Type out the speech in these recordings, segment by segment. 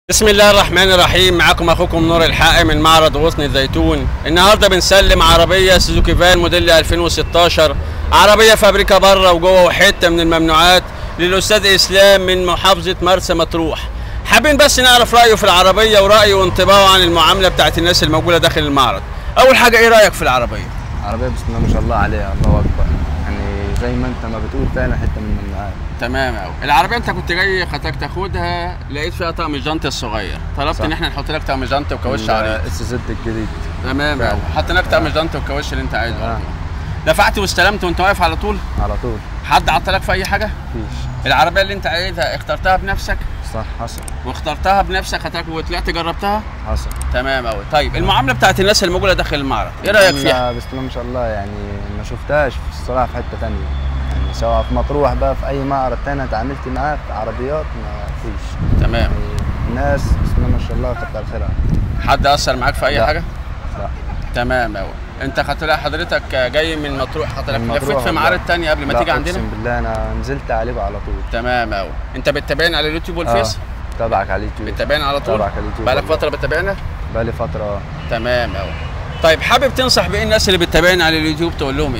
بسم الله الرحمن الرحيم. معكم اخوكم نور الحق من معرض غصن الزيتون. النهارده بنسلم عربيه سوزوكي فان موديل 2016، عربيه فابريكا بره وجوه وحته من الممنوعات، للاستاذ اسلام من محافظه مرسى مطروح. حابين بس نعرف رايه في العربيه ورايه وانطباعه عن المعامله بتاعت الناس الموجوده داخل المعرض. اول حاجه ايه رايك في العربيه؟ عربيه بسم الله ما شاء الله عليها، الله اكبر، يعني زي ما انت ما بتقول فعلا حته من الممنوعات. تمام قوي. العربيه انت كنت جاي خدتك تاخدها، لقيت فيها طقم الجنط الصغير، طلبت ان احنا نحط لك طقم جنط وكاوش عريض. اس زد الجديد. تمام قوي. حطينا لك طقم الجنط والكاوش اللي انت عايزه. دفعت واستلمت وانت واقف على طول؟ على طول. حد عطلك في اي حاجه؟ مفيش. العربيه اللي انت عايزها اخترتها بنفسك؟ صح، حصل. واخترتها بنفسك وطلعت جربتها؟ حصل. تمام قوي. طيب المعامله بتاعت الناس الموجوده داخل المعرض ايه رايك فيها؟ بسم الله ما شاء الله، يعني ما شفتهاش الصراحه في حته ثانيه، يعني سواء في مطروح بقى في اي معرض ثاني اتعاملت معاه في عربيات ما فيش. تمام. يعني الناس بسم الله ما شاء الله كتر خيرها. حد اثر معاك في اي لا. حاجه؟ لا. تمام قوي. انت حضرتك جاي من مطروح، لفيت في معارض ثانيه قبل ما تيجي عندنا؟ اقسم بالله انا نزلت عليه على طول. تمام قوي. انت بتتابعني على اليوتيوب والفيس؟ تابعك على اليوتيوب. بتتابعني على طول؟ تابعك على اليوتيوب. بقالك فتره بتتابعنا؟ بقالي فتره. تمام قوي. طيب حابب تنصح بايه الناس اللي بتتابعني على اليوتيوب، تقول لهم ايه؟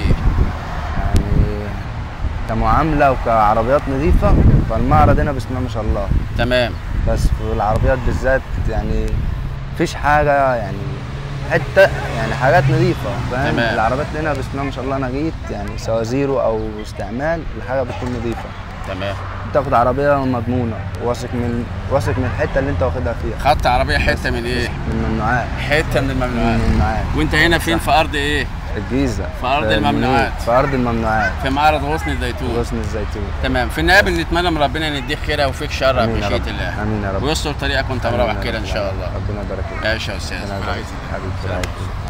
يعني كمعامله وكعربيات نظيفه، فالمعرض هنا بسم الله ما شاء الله. تمام. بس في العربيات بالذات يعني مفيش حاجه، يعني حته يعني حاجات نظيفه، فاهم؟ تمام. العربيات هنا بسم الله ما شاء الله انا جيت يعني سواء زيرو او استعمال الحاجه بتكون نظيفه. تمام. تاخد عربيه مضمونه، واثق من الحته اللي انت واخدها فيها. خدت عربيه حته من ايه؟ من الممنوعات. حته من الممنوعات. من الممنوعات. وانت هنا فين؟ في ارض ايه؟ الجيزه. في ارض الممنوعات. في ارض الممنوعات. في معرض غصن الزيتون. غصن الزيتون. تمام. في النهايه بنتمنى من ربنا ان يديك خيرها وفيك شرها بمشيئه الله. امين يا رب. ويستر طريقك وانت مروح كده ان شاء الله. ربنا يبارك فيك. ماشي يا استاذ. حبيبي.